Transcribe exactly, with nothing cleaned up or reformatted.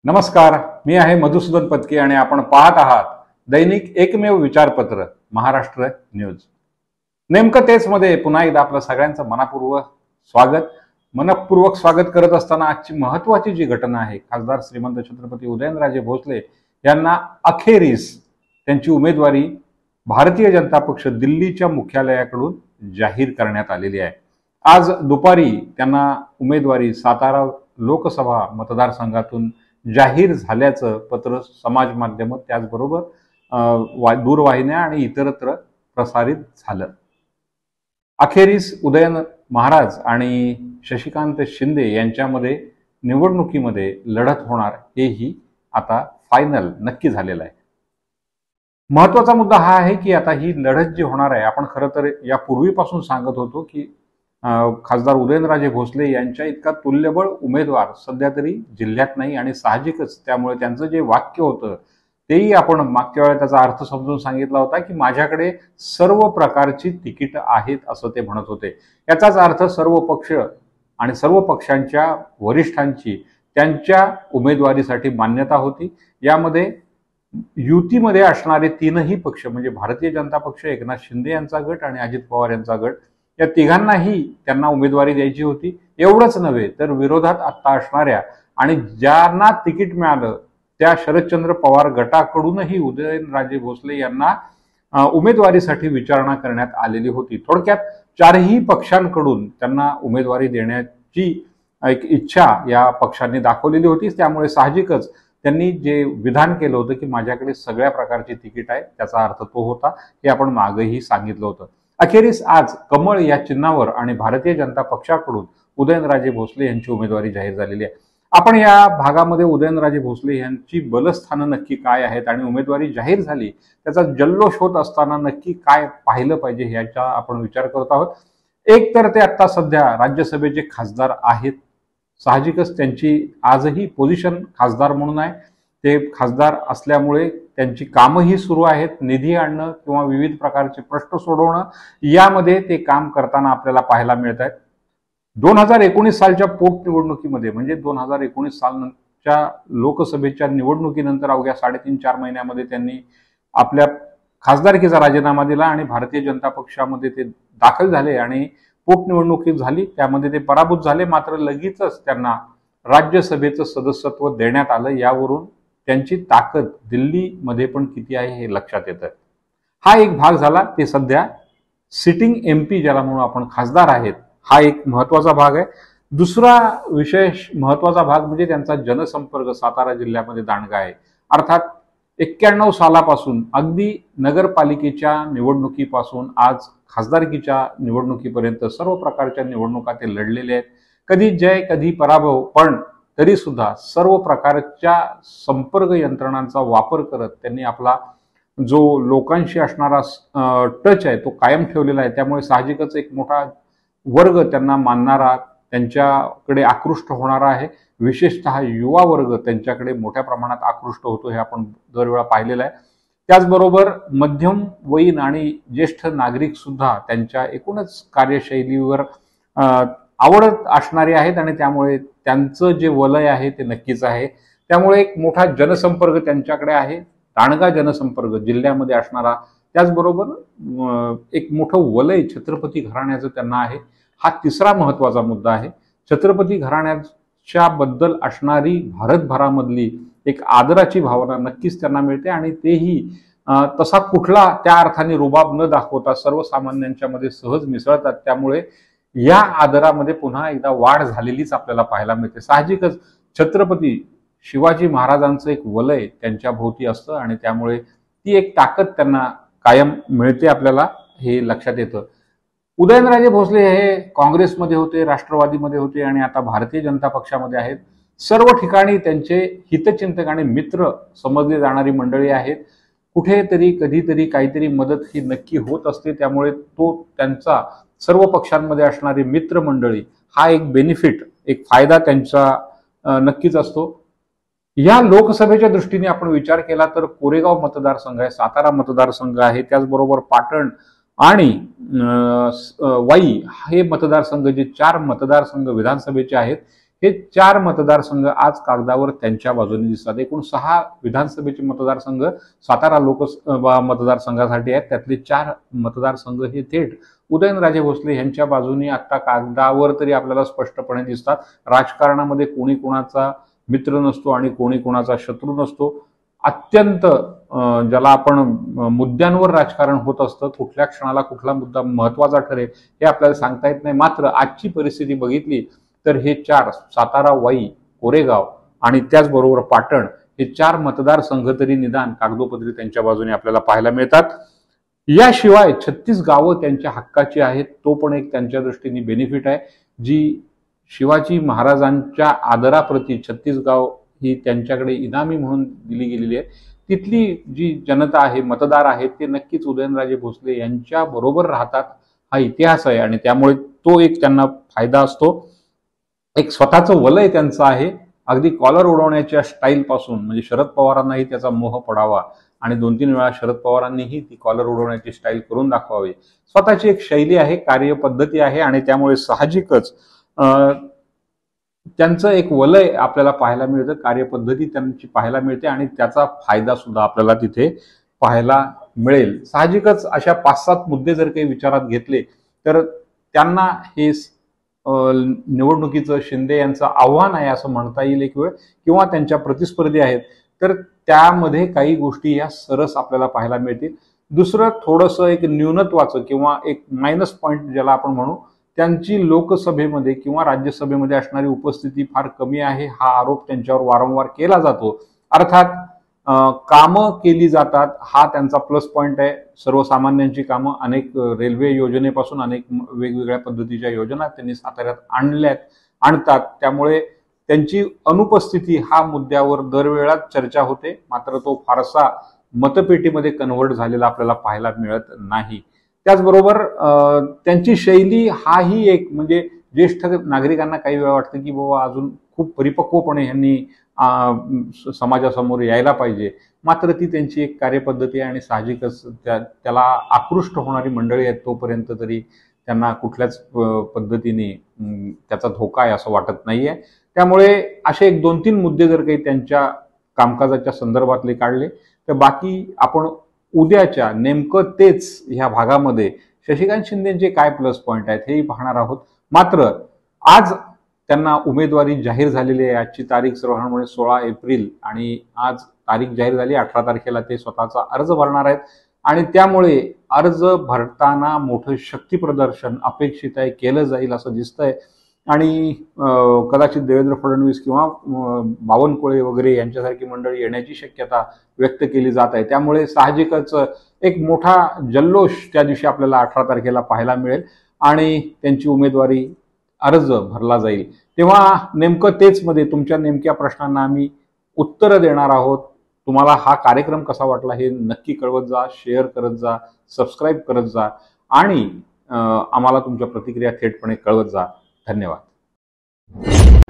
नमस्कार, मी आहे मधुसूदन पत्की आणि आपण पाहत आहात दैनिक एकमेव विचारपत्र महाराष्ट्र न्यूज। नेमकं तेच मध्ये पुन्हा एकदा आपलं सगळ्यांचं मनपूर्वक स्वागत मनपूर्वक स्वागत करत असताना आजची महत्त्वाची जी घटना आहे, खासदार श्रीमंत छत्रपती उदयनराजे भोसले यांना अखेरीस त्यांची उमेदवारी भारतीय जनता पक्ष दिल्लीच्या मुख्यालयाकडून जाहीर करण्यात आलेली आहे। आज दुपारी त्यांना उमेदवारी सातारा लोकसभा मतदारसंघातून जाहीर झाल्याचं पत्र समाज माध्यम त्याचबरोबर दूरवाहिन्या आणि इतरत्र प्रसारित झालं। अखेरीस उदयन महाराज आणि शशिकांत शिंदे यांच्यामध्ये निवडणुकीमध्ये लढत होणार हेही आता फायनल नक्की झालेलं आहे। महत्त्वाचा मुद्दा हा आहे की आता ही लढत जी होणार आहे, आपण खरं तर यापूर्वीपासून सांगत होतो की खासदार उदयनराजे भोसले यांच्या इतका तुल्यबळ उमेदवार सध्या तरी जिल्ह्यात नाही आणि साहजिकच त्यामुळे त्यांचं जे वाक्य होतं तेही आपण मागच्या वेळेला त्याचा अर्थ समजून सांगितला होता की माझ्याकडे सर्व प्रकारची तिकीट आहेत असं ते म्हणत होते। याचाच अर्थ सर्व पक्ष आणि सर्व पक्षांच्या वरिष्ठांची त्यांच्या उमेदवारीसाठी मान्यता होती। यामध्ये युतीमध्ये असणारे तीनही पक्ष म्हणजे भारतीय जनता पक्ष, एकनाथ शिंदे यांचा गट आणि अजित पवार यांचा गट, या तिघांनाही त्यांना उमेदवारी द्यायची होती। एवढंच नव्हे तर विरोधात आता असणाऱ्या आणि ज्यांना तिकीट मिळालं त्या शरदचंद्र पवार गटाकडूनही उदयनराजे भोसले यांना उमेदवारीसाठी विचारणा करण्यात आलेली होती। थोडक्यात चारही पक्षांकडून त्यांना उमेदवारी देण्याची एक इच्छा या पक्षांनी दाखवलेली होती। त्यामुळे साहजिकच त्यांनी जे विधान केलं होतं की माझ्याकडे सगळ्या प्रकारची तिकीट आहे, त्याचा अर्थ तो होता हे आपण मागेही सांगितलं होतं। अखेरीस आज कमळ या चिन्हावर आणि भारतीय जनता पक्षाकडून उदयनराजे भोसले यांची उमेदवारी जाहीर झालेली आहे। आपण या भागामध्ये उदयनराजे भोसले यांची बलस्थानं नक्की काय आहेत आणि उमेदवारी जाहीर झाली त्याचा जल्लोष होत असताना नक्की काय पाहिलं पाहिजे याचा आपण विचार करत आहोत। एक तर ते आता सध्या राज्यसभेचे खासदार आहेत, साहजिकच त्यांची आजही पोझिशन खासदार म्हणून आहे। ते खासदार असल्यामुळे त्यांची कामही सुरू आहेत, निधी आणणं किंवा विविध प्रकारचे प्रश्न सोडवणं यामध्ये ते काम करताना आपल्याला पाहायला मिळत आहेत। दोन हजार एकोणीस सालच्या पोटनिवडणुकीमध्ये म्हणजे दोन हजार एकोणीस सालच्या लोकसभेच्या निवडणुकीनंतर अवघ्या साडेतीन चार महिन्यामध्ये त्यांनी आपल्या खासदारकीचा राजीनामा दिला आणि भारतीय जनता पक्षामध्ये ते दाखल झाले आणि पोटनिवडणुकीत झाली, त्यामध्ये ते पराभूत झाले। मात्र लगेचच त्यांना राज्यसभेचं सदस्यत्व देण्यात आलं। यावरून त्यांची ताकद दिल्लीमध्ये पण किती आहे हे लक्षात येतं। हा एक भाग झाला। ते सध्या सिटिंग एम पी ज्याला म्हणून आपण खासदार आहेत, हा एक महत्त्वाचा भाग आहे। दुसरा विशेष महत्त्वाचा भाग म्हणजे त्यांचा जनसंपर्क सातारा जिल्ह्यामध्ये दांडगा आहे। अर्थात एक्क्याण्णव सालापासून अगदी नगरपालिकेच्या निवडणुकीपासून आज खासदारकीच्या निवडणुकीपर्यंत सर्व प्रकारच्या निवडणुका ते लढलेले आहेत। कधी जय कधी पराभव, पण तरी सुद्धा सर्व प्रकारच्या संपर्क यंत्रणांचा वापर करत त्यांनी आपला जो लोकांशी असणारा टच आहे तो कायम ठेवलेला आहे। त्यामुळे साहजिकच एक मोठा वर्ग त्यांना मानणारा, त्यांच्याकडे आकृष्ट होणारा आहे। विशेषतः युवा वर्ग त्यांच्याकडे मोठ्या प्रमाणात आकृष्ट होतो हे आपण दरवेळा पाहिलेलं आहे। त्याचबरोबर मध्यमवयीन आणि ज्येष्ठ नागरिक सुद्धा त्यांच्या एकूणच कार्यशैलीवर आवडत असणारे आहेत आणि त्यामुळे त्यांचं जे वलय आहे ते नक्कीच आहे। त्यामुळे एक मोठा जनसंपर्क त्यांच्याकडे आहे, दांडगा जनसंपर्क जिल्ह्यामध्ये असणारा। त्याचबरोबर एक मोठं वलय छत्रपती घराण्याचं त्यांना आहे। हा तिसरा महत्त्वाचा मुद्दा आहे। छत्रपती घराण्याच्या बद्दल असणारी भारतभरामधली एक आदराची भावना नक्कीच त्यांना मिळते आणि तेही तसा कुठला त्या अर्थाने रुबाब न दाखवता सर्वसामान्यांच्या मध्ये सहज मिसळतात। त्यामुळे या आदरामध्ये पुन्हा एकदा वाढ झालेलीच आपल्याला पाहायला मिळते। साहजिकच छत्रपती शिवाजी महाराजांचं एक वलय त्यांच्या भोवती असतं आणि त्यामुळे ती एक ताकद त्यांना कायम मिळते, आपल्याला हे लक्षात येतं। उदयनराजे भोसले हे काँग्रेसमध्ये होते, राष्ट्रवादीमध्ये होते आणि आता भारतीय जनता पक्षामध्ये आहेत। सर्व ठिकाणी त्यांचे हितचिंतक आणि मित्र समजले जाणारी मंडळी आहेत। कुठेतरी कधीतरी काहीतरी मदत ही नक्की होत असते। त्यामुळे तो त्यांचा सर्व पक्षांमध्ये असणारी मित्रमंडळी हा एक बेनिफिट, एक फायदा त्यांचा नक्कीच असतो। या लोकसभेच्या दृष्टीने आपण विचार केला तर कोरेगाव मतदारसंघ आहे, सातारा मतदारसंघ आहे, त्याचबरोबर पाटण आणि वाई हे मतदारसंघ, जे चार मतदारसंघ विधानसभेचे आहेत, हे चार मतदारसंघ आज कागदावर त्यांच्या बाजूने दिसतात। एकूण सहा विधानसभेचे मतदारसंघ सातारा लोक मतदारसंघासाठी आहेत, त्यातले चार मतदारसंघ हे थेट उदयनराजे भोसले यांच्या बाजूने आता कागदावर तरी आपल्याला स्पष्टपणे दिसतात। राजकारणामध्ये कोणी कोणाचा मित्र नसतो आणि कोणी कोणाचा शत्रू नसतो। अत्यंत ज्याला आपण मुद्द्यांवर राजकारण होत असतं, कुठल्या क्षणाला कुठला मुद्दा महत्वाचा ठरेल हे आपल्याला सांगता येत नाही। मात्र आजची परिस्थिती बघितली तर हे चार सातारा, वाई, कोरेगाव आणि त्याचबरोबर पाटण हे चार मतदारसंघ तरी निदान कागदोपत्री त्यांच्या बाजूने आपल्याला पाहायला मिळतात। याशिवाय छत्तीस गावं त्यांच्या हक्काची आहेत, तो पण एक त्यांच्या दृष्टीने बेनिफिट आहे। जी शिवाजी महाराजांच्या आदराप्रती छत्तीस गाव ही त्यांच्याकडे इनामी म्हणून दिली गेलेली आहे, तिथली जी जनता आहे, मतदार आहेत, ते नक्कीच उदयनराजे भोसले यांच्या बरोबर राहतात हा इतिहास आहे आणि त्यामुळे तो एक त्यांना फायदा असतो। एक स्वतःचं वलय त्यांचं आहे, अगदी कॉलर उडवण्याच्या स्टाईल पासून, म्हणजे शरद पवारांनाही त्याचा मोह पडावा आणि दोन तीन वेळा शरद पवारांनीही ती कॉलर उडवण्याची स्टाईल करून दाखवावी। स्वतःची एक शैली आहे, कार्यपद्धती आहे आणि त्यामुळे साहजिकच त्यांचं एक वलय आपल्याला पाहायला मिळतं, कार्यपद्धती त्यांची पाहायला मिळते आणि त्याचा फायदा सुद्धा आपल्याला तिथे पाहायला मिळेल। साहजिकच अशा पाच सात मुद्दे जर काही विचारात घेतले तर त्यांना हे निवडणुकीचं शिंदे यांचं आव्हान आहे असं म्हणता येईल एक वेळ, किंवा त्यांच्या प्रतिस्पर्धी आहेत तर त्यामध्ये काही गोष्टी या सरस आपल्याला पाहायला मिळतील। दुसरं थोडंसं एक न्यूनत्वाचं किंवा एक मायनस पॉईंट ज्याला आपण म्हणू, त्यांची लोकसभेमध्ये किंवा राज्यसभेमध्ये असणारी उपस्थिती फार कमी आहे हा आरोप त्यांच्यावर वारंवार केला जातो। अर्थात कामं केली जातात हा त्यांचा प्लस पॉईंट आहे। सर्वसामान्यांची कामं, अनेक रेल्वे योजनेपासून अनेक वेगवेगळ्या पद्धतीच्या योजना त्यांनी साताऱ्यात आणल्यात आणतात, त्यामुळे त्यांची अनुपस्थिती हा मुद्द्यावर दरवेळा चर्चा होते, मात्र तो फारसा मतपेटीमध्ये कन्व्हर्ट झालेला आपल्याला पाहायला मिळत नाही। त्याचबरोबर त्यांची शैली हाही एक, म्हणजे ज्येष्ठ नागरिकांना काही वेळा वाटतं की बाबा अजून खूप परिपक्वपणे यांनी समाजासमोर यायला पाहिजे, मात्र ती त्यांची एक कार्यपद्धती आहे आणि साहजिकच त्या त्याला आकृष्ट होणारी मंडळी आहेत तोपर्यंत तरी त्यांना कुठल्याच पद्धतीने त्याचा धोका आहे असं वाटत नाहीये। त्यामुळे असे एक दोन तीन मुद्दे जर काही त्यांच्या कामकाजाच्या संदर्भातले काढले तर बाकी आपण उद्याच्या नेमकं तेच ह्या भागामध्ये शशिकांत शिंदेचे काय प्लस पॉईंट आहेत हेही पाहणार आहोत। मात्र आज त्यांना उमेदवारी जाहीर झालेली आहे, आजची तारीख सर्वसाधारणपणे सोळा एप्रिल आणि आज तारीख जाहीर झाली, अठरा तारखेला ते स्वतःचा अर्ज भरणार आहेत आणि त्यामुळे अर्ज भरताना मोठं शक्ती प्रदर्शन अपेक्षित आहे, केलं जाईल असं दिसतंय आणि कदाचित देवेंद्र फडणवीस किंवा बावनकुळे वगैरे यांच्यासारखी मंडळी येण्याची शक्यता व्यक्त केली जात आहे। त्यामुळे साहजिकच एक मोठा जल्लोष त्या दिवशी आपल्याला अठरा तारखेला पाहायला मिळेल आणि त्यांची उमेदवारी अर्ज भरला जाईल। तेव्हा नेमकं तेच मध्ये तुमच्या नेमक्या प्रश्नांना आम्ही उत्तरं देणार आहोत। तुम्हाला हा कार्यक्रम कसा वाटला हे नक्की कळवत जा, शेअर करत जा, सबस्क्राईब करत जा आणि आम्हाला तुमच्या प्रतिक्रिया थेटपणे कळवत जा। धन्यवाद।